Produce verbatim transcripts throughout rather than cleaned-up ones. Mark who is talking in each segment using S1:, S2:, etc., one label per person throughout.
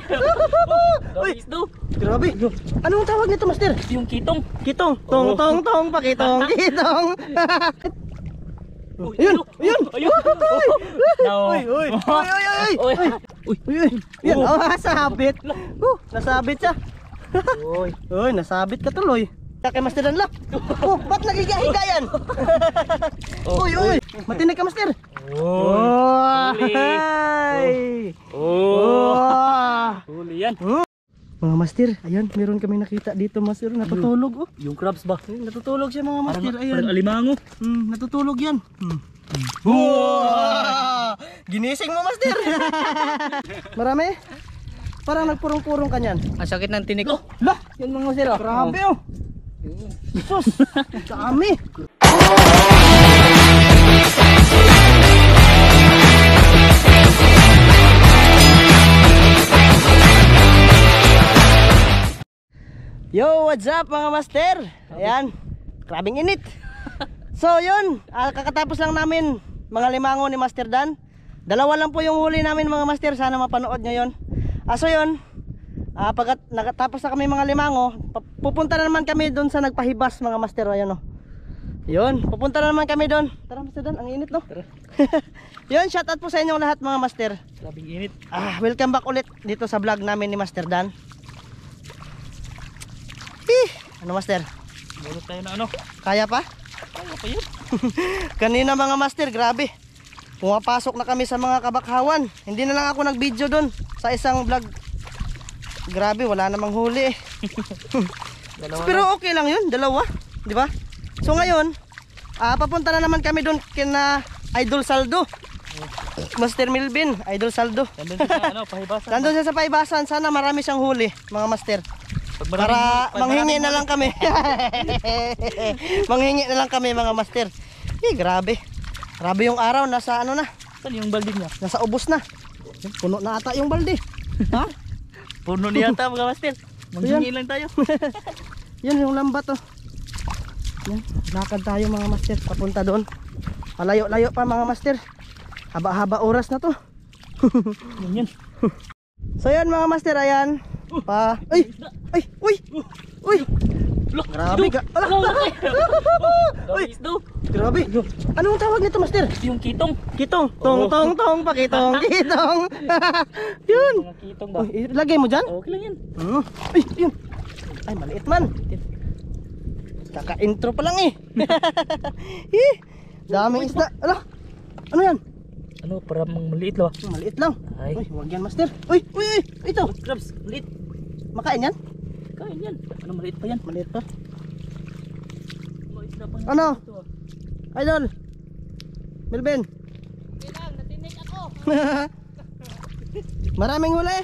S1: Uy,
S2: isda.
S1: grabe. Anong tawag nito, Master?
S2: Yung kitong.
S1: Kitong. Tong, tong, tong, pakitong, kitong. Ayun, ayun.
S2: Ayun.
S1: Uy, uy. Uy, uy, uy.
S2: Uy.
S1: Uy, uy. Yan, oh, nasabit. Oh, nasabit siya.
S2: Uy.
S1: Uy, nasabit ka tuloy. Kay Master Dan lang. Oh, ba't nagigahiga yan? Uy, uy. Matinig ka, Master. Oh. Ay.
S2: Oh. Huli yan.
S1: Mga Master, ayan, meron kami nakita dito, Master. Natutulog, oh.
S2: Yung crabs ba?
S1: Natutulog siya, mga Master.
S2: Parang,
S1: Ayan.
S2: parang alimango.
S1: Hmm, natutulog yan. Hmm. Wow! Ginising mo, Master. Marami? Parang nagpurong-purong ka niyan.
S2: Ang sakit ng tinik ko.
S1: Lah,
S2: Yan mga Master. oh.
S1: grabe, oh. Sus, dami. Yo, what's up mga Master? Ayan, grabing init. So yun, ah, kakatapos lang namin mga limango ni Master Dan. Dalawa lang po yung huli namin mga Master. Sana mapanood nyo yun. ah, So yun, ah, pagkat nakatapos na kami mga limango, pupunta na naman kami doon sa nagpahibas mga Master. Ayan o. Yun, pupunta na naman kami doon. Tara Master Dan, ang init no? Tara. Yun, shoutout po sa inyong lahat mga Master.
S2: Grabing init.
S1: Ah, welcome back ulit dito sa vlog namin ni Master Dan. Eh, ano Master?
S2: Bulot tayo na ano?
S1: Kaya pa?
S2: Kaya pa yun.
S1: Kanina mga Master, grabe. Pumapasok na kami sa mga kabakhawan. Hindi na lang ako nag-video doon sa isang vlog. Grabe, wala namang huli eh.
S2: Dalawa
S1: Pero
S2: lang.
S1: okay lang yun, dalawa, di ba? So ngayon, ah, papunta na naman kami doon kina Idol Saldo. Master Milvin, Idol Saldo.
S2: Nandun siya sa ano, pahibasan.
S1: Nandun siya sa paibasan, sana marami siyang huli, mga Master.
S2: Pag
S1: Para
S2: maraming- pag
S1: manghingi
S2: maraming
S1: na lang kami. Manghingi na lang kami mga Master. Eh, grabe. Grabe yung araw, nasa ano na,
S2: Saan yung balde niya?
S1: nasa ubos na. Puno na ata yung balde. Ha?
S2: Puno niya ata mga Master. Manghingi lang tayo.
S1: Yan yung lambat oh. Yan, lakad tayo mga Master, papunta doon. Malayo-layo pa mga Master. Haba-haba oras na to.
S2: Yan yan.
S1: So yan mga Master, ayan. Pa, ay, ay, uy, uy. Grabe ka. Ala, uy, grabe. Anong tawag nito Master?
S2: Yung kitong.
S1: Kitong, tong, tong, tong, pakitong, kitong. Yun.
S2: Mga kitong ba?
S1: Uy, ilagay mo dyan.
S2: Okay lang yan.
S1: Hmm. Ay, yun. Ay, maliit man. Kaka-intro pa lang eh. Eh, daming isda. Ala, ano yan?
S2: Ano, parang maliit lang.
S1: Maliit lang.
S2: Ay.
S1: Uy, huwag yan Master. Uy, uy, uy, ito.
S2: Crabs, maliit.
S1: Makain yan?
S2: Kain yan. Ano, maliit pa yan.
S1: Maliit pa.
S2: Maliit na pa yan.
S1: Ano?
S2: Ito, ah.
S1: Idol. Melvin.
S2: Okay lang, natinig ako.
S1: Maraming huli.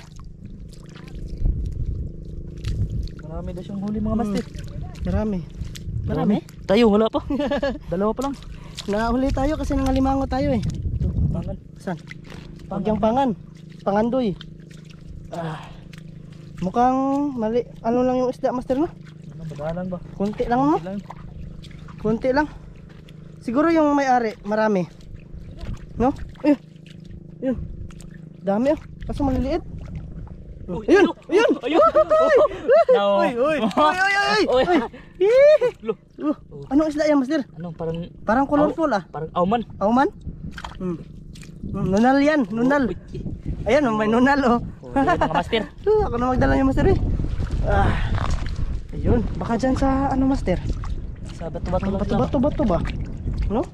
S2: Marami daw siyang huli mga Master.
S1: Marami.
S2: Marami? Tayo, wala pa. Dalawa pa lang.
S1: Nakahuli tayo kasi nangalimango tayo eh.
S2: Ito, pangan.
S1: Saan? Pagyang pangan. Pangandoy. Ah. Mukhang mali. Ano lang yung isda Master no?
S2: Ano, badalan ba?
S1: Kunti lang no?
S2: Lang.
S1: Kunti lang. Siguro yung may-ari, marami. No? Ayun. Ayun. Dami oh. Kaso maliliit.
S2: Uy,
S1: Ayun! Ayun!
S2: Ayun! No.
S1: Uy! Uy! Uy! Uy! Uy!
S2: Uy.
S1: Uy! Ih!
S2: Lo.
S1: Uh, Anong isda yan Master?
S2: Ano, parang
S1: Parang colorful ah.
S2: parang auman.
S1: Auman? Hmm. Hmm, Nunal yan, nunal.
S2: Uy, eh.
S1: Ayan, may nunal oh.
S2: Oh, yan, mga Master.
S1: Uh, ako na magdala niya Master eh. Ah. Ayun, baka dyan sa ano Master?
S2: Sa bato-bato lang.
S1: Bato-bato bato ba? No?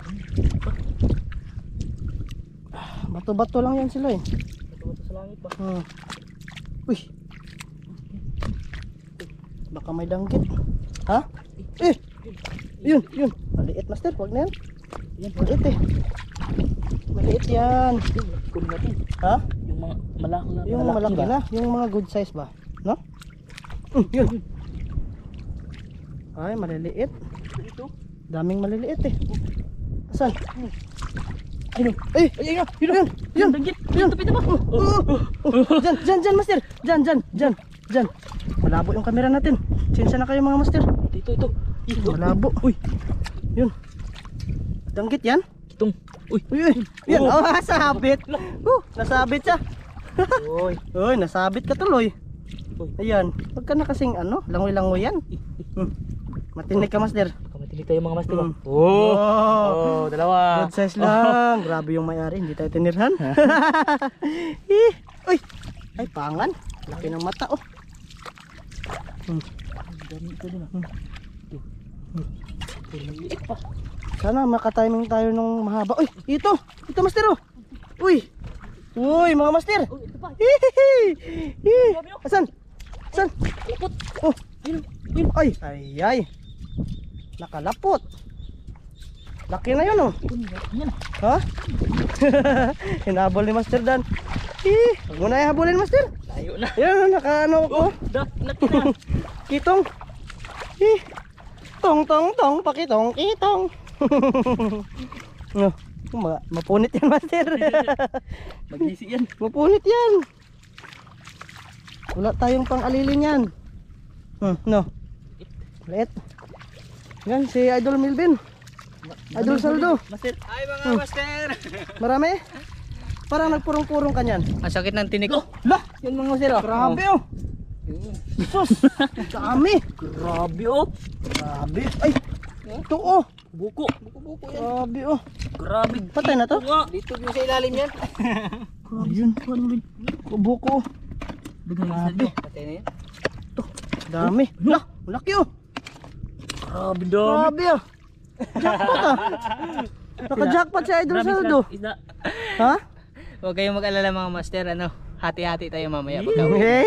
S1: Ah, Bato-bato lang yan sila eh.
S2: Bato-bato sa langit ba?
S1: Hmm. Uy. Baka may danggit. Ha? Eh. Yun, yun. Maliit Master, wag na yan.
S2: Yan,
S1: Maliit eh. Maliit yan.
S2: kunin natin.
S1: Ha?
S2: Yung mga malaki na.
S1: Yung malaki
S2: ba?
S1: na, yung mga good size ba? No? Mm, yun. Ay, maliliit.
S2: Ito.
S1: Daming maliliit eh. Asan? Ayun. Eh, ayun, ayun, ayun. Ayun.
S2: Danggit.
S1: Ayun.
S2: Ito, ito ba?
S1: Oh, oh, oh. Diyan, diyan, diyan, Master. Diyan, diyan, diyan, diyan. Malabo yung camera natin. Sensya na kayo mga Master.
S2: Ito, ito. Ito.
S1: Malabo.
S2: Uy.
S1: Yun. Danggit yan?
S2: Itong. Uy.
S1: Uy, uy. Yan.
S2: Oh.
S1: Oh, nasabit. Uh, nasabit siya.
S2: Uy.
S1: Uy, nasabit ka tuloy.
S2: Uy.
S1: Ayan, wag ka na kasing ano, langoy-langoy yan. Hmm. Matinig ka, master.
S2: Kamatinig tayo mga master.
S1: Hmm.
S2: Oh.
S1: Oh.
S2: Oh, dalawa.
S1: Good size lang. Grabe yung may-ari, hindi tayo tinirhan. Ih, uy. Ay, pangan. Laki ng mata, oh. Hmm.
S2: Dami ito din ah. Liit pa.
S1: Sana makatiming tayo nung mahaba. Uy, ito. Ito, master, oh. Uy. Uy, mga master.
S2: Oh, ito pa.
S1: Hihihi. Asan? Asan?
S2: Lapot.
S1: Oh.
S2: Ayun. Ayun.
S1: Ay, ay, ay. Nakalapot. Laki na yun, oh.
S2: Yan.
S1: Ha? Hinabol ni Master Dan. Eh, huwag mo na ihabulin, Master.
S2: Layo na.
S1: Yan, naka ano ko.
S2: Da, laki na.
S1: Kitong. Eh. Tong tong tong, pakitong, kitong. No, ma mapunit yan, Master.
S2: Maglisi yan.
S1: Mapunit yan. Wala tayong pang-alilin yan. Hmm, no. Liit. Yan, si Idol Milvin. Idol Saldo.
S2: Master.
S3: Ay mga
S1: Hmm.
S3: master!
S1: Marami? Parang nagpurong-purong ka niyan.
S3: Ang sakit ng tinik ko.
S1: Lah!
S3: Yun mga master oh.
S1: Grabe, oh. Sus! Dami!
S2: Grabe oh.
S1: Grabe. Ay! Ito, oh.
S2: Buko.
S3: Buko-buko yan.
S1: Grabe, oh.
S2: Grabe.
S1: Patay na to?
S2: Ito nga.
S3: Dito yung sa ilalim yan.
S1: Ayun. Buko.
S2: Grabe.
S3: Patay na yan.
S1: Dami. Lah! Laki, oh.
S2: Grabe dami.
S1: Grabe, oh. Jackpot, ah. Naka-jackpot si Idol
S2: Grabe
S1: Saldo.
S2: isda.
S1: Ha?
S3: Huwag kayong mag-alala mga master. Ano, hati-hati tayo mamaya pagka uwi.
S1: Hey!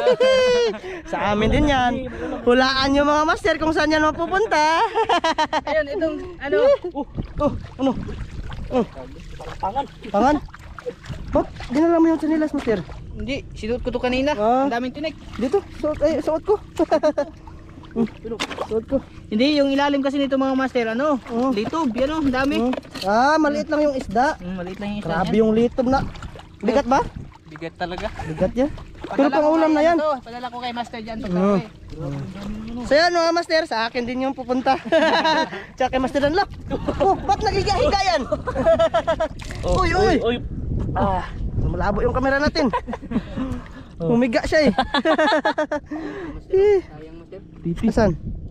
S1: Sa amin din yan. Hulaan nyo mga master kung saan yan mapupunta.
S3: Ayun, itong ano.
S1: Oh, oh, ano? Oh,
S2: Pangan.
S1: pangan. Oh, dinala mo yung sanilas, master.
S3: Hindi, sinuot ko to kanina.
S1: Ah.
S3: Ang daming tinik.
S1: Dito, suot, ay, suot ko. Hmm, suot ko.
S3: Hindi, yung ilalim kasi nito mga master. Ano,
S1: Oh.
S3: litob. Yan o, ang dami.
S1: Hmm. Ah, maliit lang yung isda.
S3: Hmm, maliit lang yung isa
S1: Grabe
S3: niyan.
S1: yung litob na. Bigat ba?
S3: Bigat talaga.
S1: Bigat yan. Pero pang ulam na yan.
S3: Ito, padala ko kay master dyan pagka
S1: Hmm.
S3: uwi.
S1: So yan mga master, sa akin din yung pupunta. Tsaka kay Master Danlock. Oh, ba't nagigahiga yan? Uy, uy.
S2: Uy.
S1: Ah, malabo yung kamera natin. Humiga siya eh. Eh,
S3: Sayang master.
S1: Asan?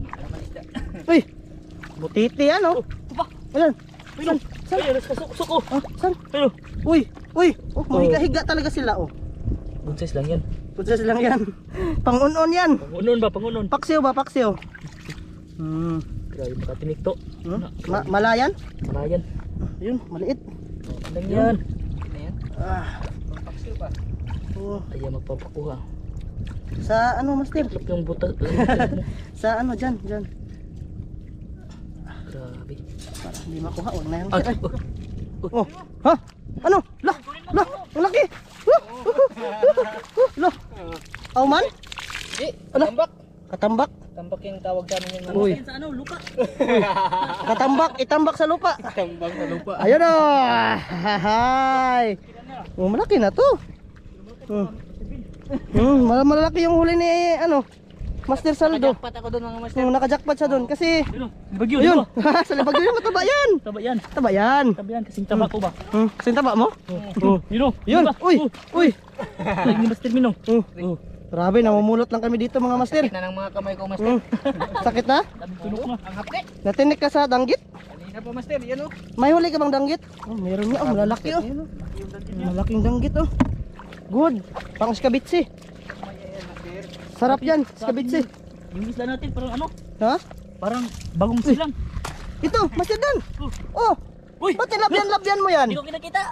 S1: Uy, butiti yan oh. Ayan. Saan? Saan?
S2: Ay, alas ka suko.
S1: Ah, saan?
S2: Pero,
S1: Uy, uy. Oh, mahiga-higa talaga sila oh.
S2: bunses lang yan.
S1: Putsas lang yan. Pangunon yan.
S2: Pangunon ba? Pangunon.
S1: Paksiw ba? Paksiw. Hmm.
S2: Grabe makatinik to.
S1: Hmm? Ma malayan?
S2: Marayan.
S1: Yun, maliit.
S2: Lang yan.
S3: Ano yan?
S1: Ah.
S3: Paksiw pa.
S1: Oh.
S2: Ayaw magpapakuha.
S1: Sa ano, Master?
S2: Itlop yung butas.
S1: Sa ano, dyan, dyan.
S2: Grabe.
S1: Para hindi makuha, huwag na yan.
S2: Ay,
S1: Ay.
S2: oh.
S1: Oh, ha? Ano? Lah, lah, ang laki. Uh, uh, uh, uh, lah. Aw man?
S3: Hindi,
S1: Ano?
S3: tambak.
S1: Katambak.
S3: Tambak yung tawag sa amin yung mga
S1: Uy.
S2: Sa ano, lupa.
S1: Katambak, itambak sa lupa.
S3: tambak sa lupa.
S1: Ayun oh. Hay. Oh, malaki na to. Hmm. Hmm, mal- malalaki yung huli ni ano, Master Saldo.
S3: Nakajakpat ako doon mga master.
S1: Hmm, nakajackpot siya doon kasi
S2: Ayun, bagyo, di
S1: ayun,
S2: ba?
S1: sa libagyo yun, mataba yan.
S2: Taba yan.
S1: Taba yan.
S2: Taba yan, kasing taba ko ba?
S1: Hmm, saan taba mo?
S2: Oh, yun oh.
S1: Yun,
S2: Diba?
S1: uy,
S2: Oh,
S1: uy.
S2: Like ni Master Minong.
S1: Oh,
S2: Oh,
S1: grabe, namumulot lang kami dito mga master.
S3: Sakit na ng mga kamay ko master.
S1: Hmm. Sakit na?
S2: daming tulok na.
S3: Ang hapde.
S1: Natinik ka sa danggit?
S3: Kanina pa master, yan o.
S1: May huli ka bang danggit? Oh, meron niya. Oh, malalaki oh. Malaking danggit oh. Good. Pang skabitsi. Sarap yan, skabitsi.
S2: Yung isla natin parang ano?
S1: Ha?
S2: Parang bagong silang.
S1: Ito, Master Dan. Oh,
S2: Uy!
S1: ba't nilabyan-labyan mo yan?
S2: Hindi ko kinakita.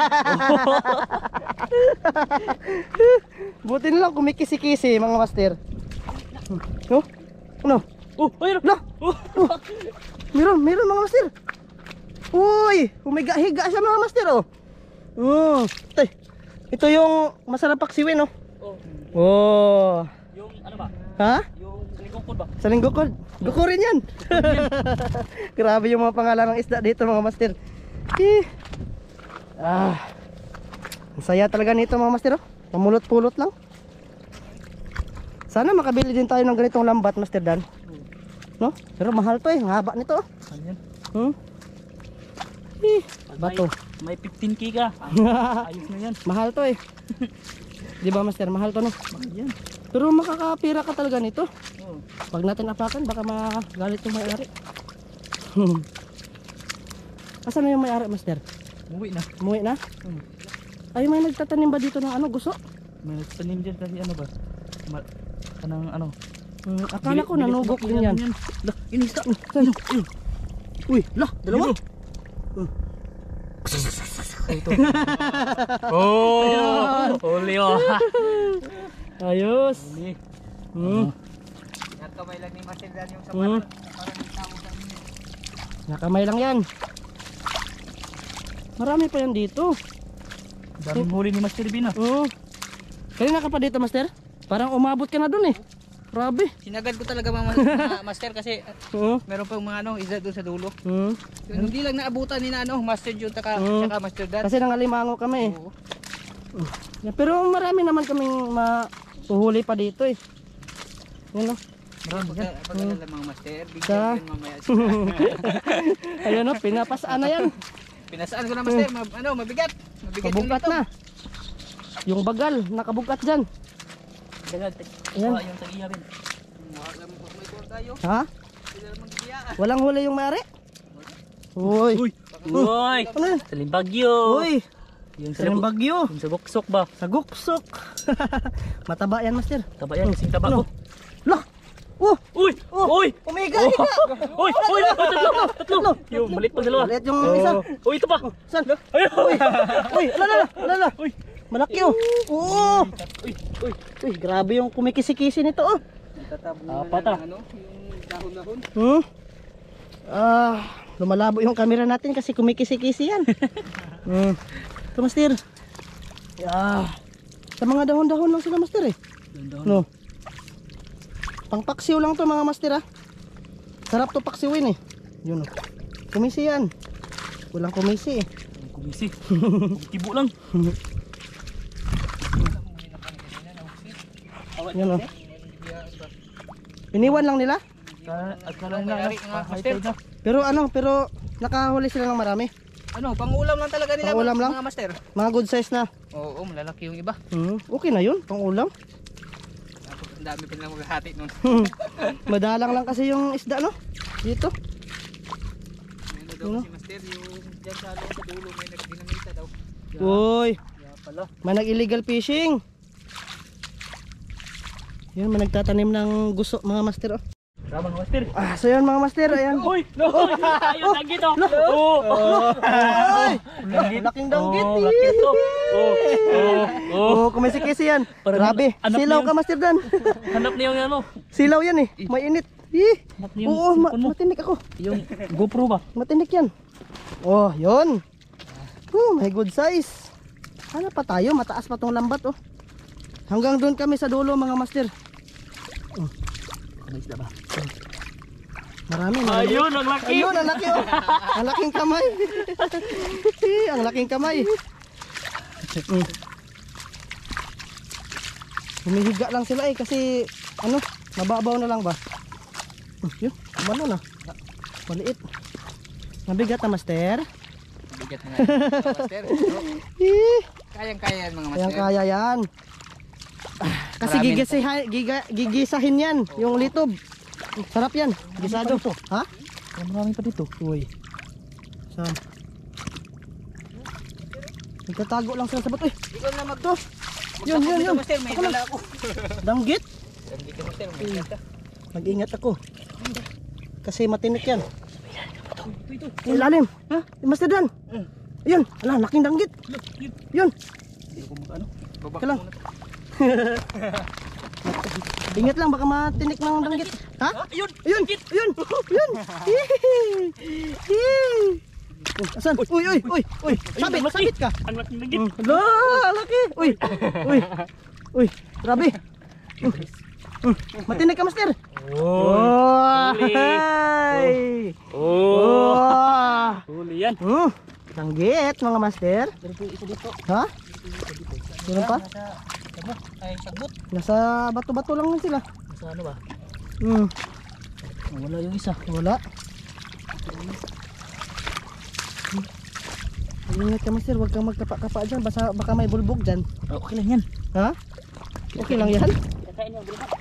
S1: Buti na lang kumikisi-kisi mga master. Oh, ano?
S2: Oh, ayun.
S1: Lah!
S2: Oh.
S1: Oh, meron, meron mga master. Uy, humiga-higa siya mga master oh. Oh, tay. Ito yung masarap paksiwin oh.
S2: Oh,
S1: Oh.
S2: yung ano ba?
S1: Ha?
S2: Yung lingkod ba?
S1: Sa linggukod. Guko rin yan. Grabe yung mga pangalan ng isda dito mga master. Eh. Ah. Ang saya talaga nito mga master oh. Pamulot-pulot lang. Sana makabili din tayo ng ganitong lambat, Master Dan. No? Pero mahal to eh, ang haba nito. Oh.
S2: Ano yan?
S1: Hmm? Eh, bato.
S2: May fifteen K ka. Ayos na yan.
S1: Mahal to eh. Di ba master, mahal to no?
S2: Mahal yan.
S1: Pero makakapira ka talaga nito.
S2: Oo.
S1: Pag natin apakan, baka magalit yung may-ari. Asan na yung may-ari master?
S2: Uwi na.
S1: Umuwi na?
S2: Hmm.
S1: Ay, may nagtatanim ba dito ng ano, gusto?
S2: May tanim dyan kasi ano ba? Ma kanang ano?
S1: Hmm, akala ko
S2: Bilis-
S1: nanugok
S2: bilis
S1: din yan.
S2: Lah, ini isa.
S1: Saan? Uy, lah, dalawa.
S2: Oh! Huli oh.
S1: Ayos.
S2: Huli.
S1: Hmm.
S3: Nagkamay lang ni Master Dan yung
S1: Hmm.
S3: sapatos. Parang may tao sa amin.
S1: Nakamay lang yan. Marami pa yan dito.
S2: Daming huli ni Master Bin ah.
S1: Oo. Kanina ka pa dito, master? Parang umabot ka na dun eh. Grabe.
S3: Sinagad ko talaga mga mga Master kasi
S1: Oo.
S3: meron pa mga ano, isa doon sa dulo.
S1: Hmm.
S3: Yun, hindi lang naabutan ni na ano, Master Jun taka,
S1: Hmm.
S3: saka Master Dan.
S1: Kasi nangalimango kami eh.
S3: Oo.
S1: Yeah, pero marami naman kaming mahuhuli pa dito eh. Yun o.
S2: Marami
S3: Pag,
S2: yan.
S3: pag-alala mga Master,
S1: Sa-
S3: bigyan din mamaya.
S1: Ayun o, pinapasaan na yan.
S3: Pinasaan ko na Master, ma ano, mabigat. Mabigat yung
S1: Kabugat
S3: lito.
S1: na. Yung bagal, nakabugat dyan.
S2: Ganyan.
S1: Ayan.
S2: Yung tagiya Bin.
S3: Wala mo may gol tayo.
S1: Ha?
S3: Sila naman giya.
S1: Walang huli yung mare? Uy.
S2: Uy! Uy!
S1: Ano yan?
S2: Saling bagyo!
S1: Uy.
S2: Yung
S1: Sa
S2: sa
S1: bagyo.
S2: Yung sa buksok ba?
S1: Sa guksok. Mataba yan, master.
S2: Taba yan, kasing taba
S1: Ano?
S2: ko.
S1: Lah! Oh!
S2: Uy!
S1: Oh!
S2: Uy!
S1: Omega!
S2: Oh!
S1: Omega!
S2: Uy! Uy! Tatlo! Tatlo! Yung malit pag dalawa.
S1: Ulit yung isa.
S2: Uy, ito pa!
S1: Saan?
S2: Ayun!
S1: Uy! Uy! Alala! Alala!
S2: Uy!
S1: Malaki oh! Oo!
S2: Uy! Uy!
S1: Uy, grabe yung kumikisi-kisi nito oh!
S3: Tatabunan
S2: Apat, ah.
S3: ng ano, yung dahon-dahon.
S1: Hmm? Ah, lumalabo yung camera natin kasi kumikisi-kisi yan. Hmm. Ito, master. Ah, sa mga dahon-dahon lang sila, master eh. No. Pangpaksiw lang to mga master ah. Sarap to paksiwin eh. Yun oh. Kumisi yan. Walang kumisi eh.
S2: Kumisi. Tibo lang.
S1: Yun oh. Iniwan lang nila.
S2: Akala na
S3: May-ari nga, Master.
S1: Pero ano, pero nakahuli sila ng marami.
S3: Ano, pangulam lang talaga nila
S1: Pangulam
S3: mga,
S1: lang?
S3: mga Master.
S1: Mga good size na.
S3: Oo, malalaki yung iba.
S1: Hmm. Okay na yun, pang ulam.
S3: Tapos ang dami pa nilang maghahati nun.
S1: Madalang lang kasi yung isda no. Dito.
S3: Ano daw
S1: Ano?
S3: si Master, yung dyan sa, ano, sa dulo may nagdinamita daw.
S1: Uy,
S2: Kaya pala.
S1: may nag-illegal fishing. Yun, may nagtatanim ng guso mga master oh.
S2: Tama mga Master.
S1: Ah, so yun mga master, ayan.
S2: Uy! No! Ayun, danggit oh! Oo!
S1: Ay, laking danggit.
S2: Oh, laki to. Oh! Oh! Oh!
S1: Oh, kumisikisi yan.
S2: Parang
S1: Grabe.
S2: anak
S1: Silaw
S2: niyo.
S1: ka master Dan.
S2: Hanap niya yung ano.
S1: Silaw yan eh. May init. Ih.
S2: Hanap niya yung
S1: Oo, ma
S2: cellphone mo.
S1: matinik ako.
S2: Yung GoPro ba?
S1: Matinik yan. Oh, yun. Oh, may good size. Hanap pa tayo, mataas pa tong lambat oh. Hanggang doon kami sa dulo mga master.
S2: Ano isda ba?
S1: Marami, marami.
S2: Ayun, ang laki!
S1: Ayun, ang laki oh. Ang laking kamay. Ang laking kamay. Mm. Humihiga lang sila eh kasi ano, mababaw na lang ba? Uh, yun, umano na. Maliit. Mabigat na master.
S3: Bigat na nga yun, mga Master.
S1: Eh,
S3: Kayang-kaya yan mga
S1: kayang
S3: Master.
S1: kaya yan. Ah, kasi
S3: Maraming-
S1: gigisihin, giga, gigisahin yan, yung litob. Sarap yan, gisado. Ha?
S2: Oh, marami pa dito.
S1: Uy. Saan? Nagtatago lang sila sa bato. Eh,
S3: Ikaw na mag...
S1: ito. Yun, yun, yun.
S3: Master, may
S1: Ako na.
S3: dala ako.
S1: Danggit.
S3: Hindi ka Master, may dala ka.
S1: Mag-ingat ako. Kasi matinik yan. Yung lalim. Ha? Master Dan. Ayun. Ala, laking danggit. Yun.
S2: Hindi ko mag ano.
S3: Baba
S1: Ka lang.
S3: muna to.
S1: Ingat lang, baka matinik ng danggit. Ha?
S2: Ayun!
S1: Ayun! Ayun! Ayun! Asan? Uy, uy, uy, uy! Sabit,
S2: ang laki.
S1: sabit ka!
S2: Ang laki ng git.
S1: Hala, laki! Uy! Uy! Uy! Grabe! Mm, matinik ka, master! Oh!
S2: Huli.
S1: Ay!
S2: Oh!
S1: Oh!
S2: Huli yan.
S1: Hmm, danggit mga master.
S2: Pero po isa dito.
S1: Ha? Meron pa?
S3: Nasa sabot, ay sagbot.
S1: Nasa bato-bato lang yun sila.
S2: Nasa ano ba?
S1: Hmm,
S2: Oh, wala yung isa.
S1: wala. Ingat ka master, huwag kang magkapa-kapa dyan. Basta, baka may bulbog dyan.
S2: Oh, okay lang yan.
S1: Ha? Okay lang yan?
S2: Kakain yung bro.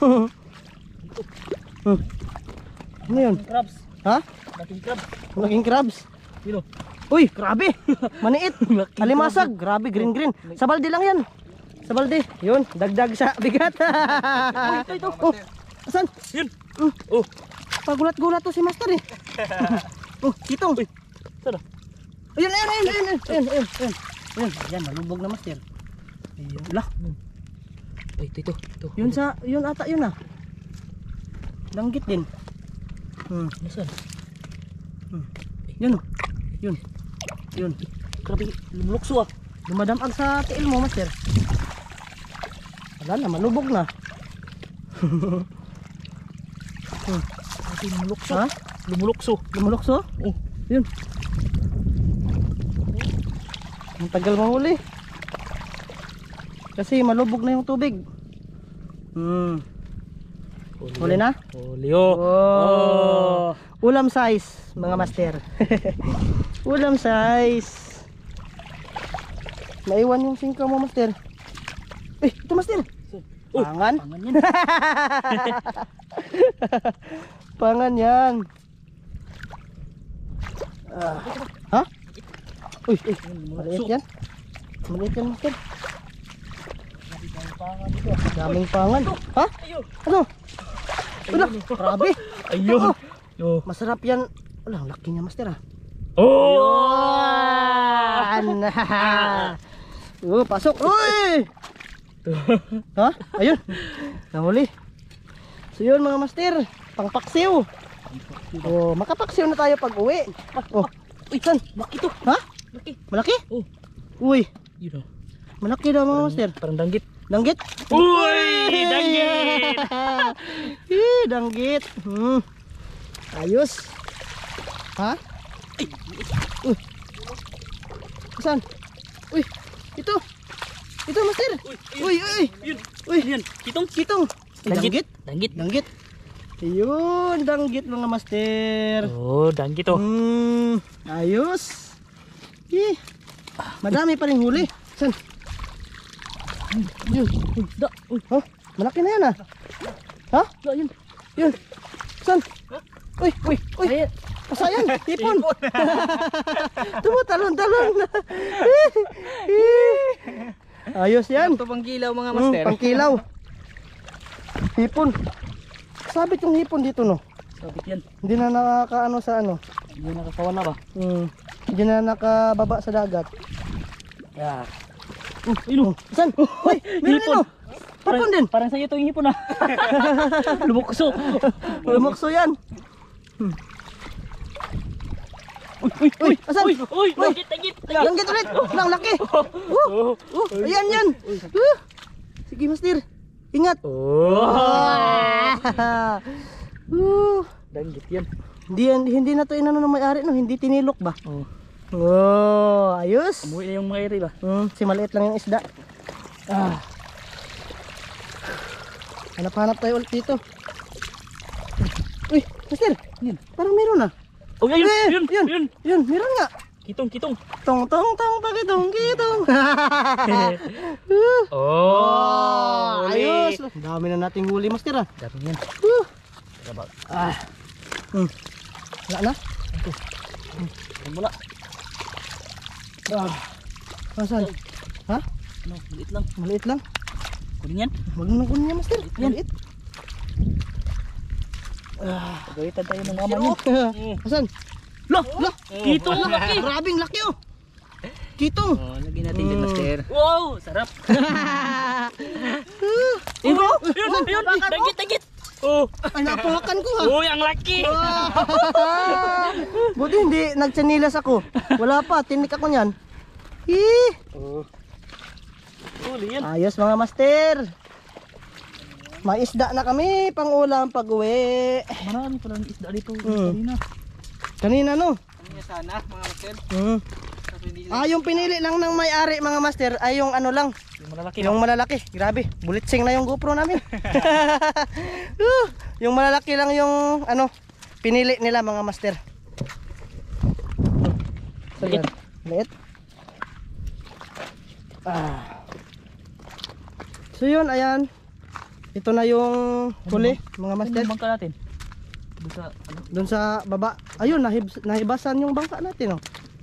S1: Hmm. Ano yun?
S2: Crabs.
S1: Ha?
S2: Laking crabs.
S1: Malaking crabs.
S2: Dilo.
S1: Uy, grabe. Maniit. Alimasag. Grabe, green green. Sa balde lang yan. Sa balde. Yun, dagdag sa bigat.
S2: Ito, ito.
S1: Oh, asan?
S2: Yun.
S1: Mm.
S2: Oh.
S1: Pagulat-gulat to si master eh. Oh, kitong.
S2: Uy. Sana.
S1: Ayun, ayun, ayun, ayun, ayun, ayun, ayun, ayun. Ayun, yan, malubog na master. Ayun, lah.
S2: Ay, ito, ito. ito.
S1: Yun sa, yun ata yun ah. Langgit din. Hmm.
S2: Nasaan?
S1: Hmm. Yun oh. Yun. Yun.
S2: Grabe, lumulukso ah.
S1: Dumadamag sa tiil mo, master. Wala na, malubog na. hmm.
S2: Grabe, lumulukso.
S1: Ha?
S2: Lumulukso.
S1: Lumulokso?
S2: Oh.
S1: Yun. Ang tagal mahuli. Kasi malubog na yung tubig. Hmm. Huli na?
S2: Huli oh.
S1: Oh. Ulam size, mga master. Ulam size. Naiwan yung singka mo, master. Eh, ito master.
S2: Oh,
S1: Pangan.
S2: Pangan yan.
S1: Pangan yan. Ah. Ha? Uy, uy, maliit yan. Maliit yan, master. Daming pangan. Ha? Ano? Ano? Grabe.
S2: Ayun.
S1: Oo.
S2: Yo.
S1: Masarap yan. Wala, ang laki niya, master ah.
S2: Oh!
S1: Yan. Oh, pasok. Uy! Ha? Ayun. Nahuli. So yun mga master, pangpaksiw. Oh, makapaksiw na tayo pag uwi. Oh, uy, saan?
S2: Laki to.
S1: Ha?
S2: Laki.
S1: Malaki?
S2: Oh.
S1: Uy,
S2: Yun oh.
S1: malaki daw mga master.
S2: Parang danggit.
S1: Danggit?
S2: Uy! Danggit!
S1: Eh, danggit. Hmm. Ayos. Ha? Uy. Saan? Uy, ito. Ito, master. Uy, uy.
S2: Yun.
S1: Uy,
S2: Yan. Kitong.
S1: kitong. Danggit?
S2: Danggit.
S1: Danggit. Ayun, danggit mga master.
S2: Oh, danggit oh.
S1: Hmm, ayos. Eh, madami pa rin huli. Saan? Yun. Uy, da. Uy, oh, malaki na yan ah. Ha?
S2: Da, yun.
S1: Yun. Saan? Uy, uy, uy. Pasayan, hipon. Tumutalon-talon. Ayos yan.
S3: Ito pang kilaw mga
S1: Hmm,
S3: master.
S1: pangkilaw. Hipon. Sabit yung hipon dito no.
S2: Sabit yan.
S1: Hindi na nakakaano sa ano.
S2: Hindi nakakawan na ba?
S1: Hmm. Hindi na nakababa sa dagat.
S2: Yeah.
S1: Uh, Ino. Saan? Uy, meron
S2: Hipon.
S1: ino. Hipon din.
S2: Parang sa'yo ito yung hipon ah. Lumukso.
S1: Lumukso yan. Hmm.
S2: Uy, uy,
S1: Uy, asan?
S2: Uy, uy, danggit, danggit.
S1: Langgit ulit. Lang laki. Uh, uh, ayan yan. Uh. Sige, master. Ingat.
S2: Oh.
S1: uh.
S2: Danggit yan.
S1: Hindi, hindi na to inano ng may-ari no. Hindi tinilok ba?
S2: Oh.
S1: Oh, ayos.
S2: Umuwi na yung mga iri ba?
S1: Hmm, si maliit lang yung isda. Ah. Hanap-hanap tayo ulit dito. Uy, master.
S2: Yun.
S1: Parang meron ah.
S2: Oh, yun,
S1: Eh,
S2: yun,
S1: yun,
S2: yun.
S1: yun, meron nga.
S2: Kitong, kitong.
S1: Tong tong tong pakitong kitong. Uh,
S2: Oh,
S1: ayos. Ang dami na nating huli, master ah.
S2: Dami yan.
S1: Uh.
S2: Trabaho.
S1: Ah. Hmm. Wala na?
S2: Ito. Ang mula.
S1: Ah. Saan? Ha?
S2: Ano, maliit lang.
S1: Maliit lang.
S2: Kunin yan.
S1: Huwag mo nang kunin niya, master.
S2: Yan.
S1: Maliit. Ah.
S2: Pagalitan tayo ng mama niya.
S1: Asan? Lah, lah.
S2: Kitong
S1: Lah,
S2: laki.
S1: grabing laki oh. Kitong.
S3: Oh, lagyan natin dyan master.
S2: Wow, sarap.
S1: Eh, bro.
S2: Yun, yun, danggit, danggit. Oh,
S1: Ay, napahakan ko ha.
S2: uy, ang laki.
S1: Buti hindi nagtsanilas ako. Wala pa, tinik ako niyan. Hii.
S2: Oh. Huli yan.
S1: Ayos mga master. May isda na kami pang ulam pag uwi.
S2: Marami pala ng isda dito.
S1: Hmm.
S2: Kanina.
S1: Kanina no.
S3: Ano niya sana mga master?
S1: Hmm.
S3: Kasi hindi
S1: Ah, yung pinili lang ng may-ari mga master ay yung ano lang,
S2: Yung malalaki.
S1: yung malalaki. Grabe, bulitsing na yung GoPro namin. Uh, yung malalaki lang yung ano, pinili nila mga master. So, yan. Liit. Ah. So yun, ayan. Ito na yung huli, mga master.
S2: Yung bangka natin. Doon sa, ano?
S1: Doon sa baba. Ayun, nahib nahibasan yung bangka natin, oh.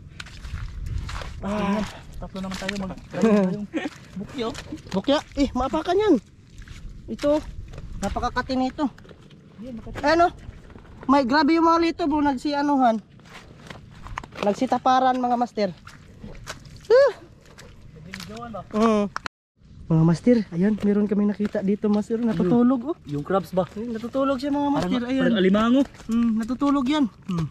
S2: Ah, tatlo naman tayo mag yung bukyo.
S1: Bukya, eh, maapakan yan. Ito, napakakati nito. Ano? May grabe yung mga lito, bro, nagsianuhan. Nagsitaparan, mga master. Ah. Mm. Mga master, ayan, meron kami nakita dito, master, natutulog, oh.
S2: Yung crabs ba?
S1: Ayun, natutulog siya, mga master,
S2: Parang,
S1: ayan.
S2: parang alimango.
S1: Mm, natutulog yan. Hmm.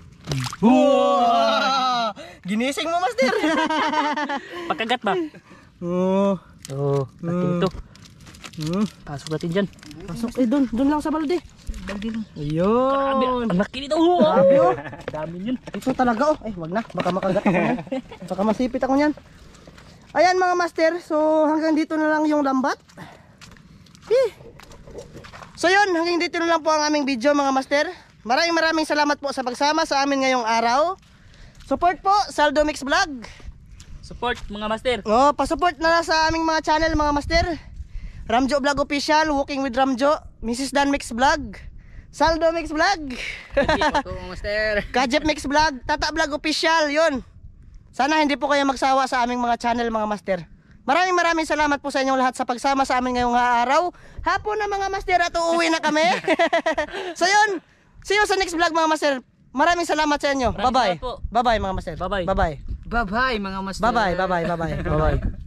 S1: Wow! Ginising mo, master.
S2: Pagkagat ba?
S1: Oh.
S2: Oo, oh,
S1: Mm.
S2: ito.
S1: Hmm.
S2: Pasok natin dyan.
S1: Pasok, eh, doon, doon lang sa balde.
S2: Baldi lang.
S1: Ayun.
S2: Ang laki nito. Oh,
S1: Grabe, oh.
S2: dami yun.
S1: Ito talaga, oh. Eh, wag na. Baka makagat ako niyan. Baka masipit ako niyan. Ayan, mga master. So, hanggang dito na lang yung lambat. Eh. So, yun. Hanggang dito na lang po ang aming video, mga master. Maraming maraming salamat po sa pagsama sa amin ngayong araw. Support po, Saldo Mix Vlog.
S2: Support mga master.
S1: Oh, pa-support na lang sa aming mga channel, mga master. Ramjo Vlog Official, Walking with Ramjo, Missus Dan Mix Vlog, Saldo Mix Vlog,
S3: Ito mga master.
S1: Kajep Mix Vlog, Tata Vlog Official, yun. Sana hindi po kayo magsawa sa aming mga channel, mga master. Maraming maraming salamat po sa inyong lahat sa pagsama sa amin ngayong araw. Hapon na, mga master, at uuwi na kami. So yun, see you sa next vlog, mga master. Maraming salamat sa inyo.
S2: Maraming
S1: Bye-bye.
S2: salamat po.
S1: Bye-bye, mga master.
S2: Bye-bye.
S1: Bye-bye.
S3: Bye-bye mga master.
S1: Bye-bye, bye-bye, bye-bye.
S2: Bye bye.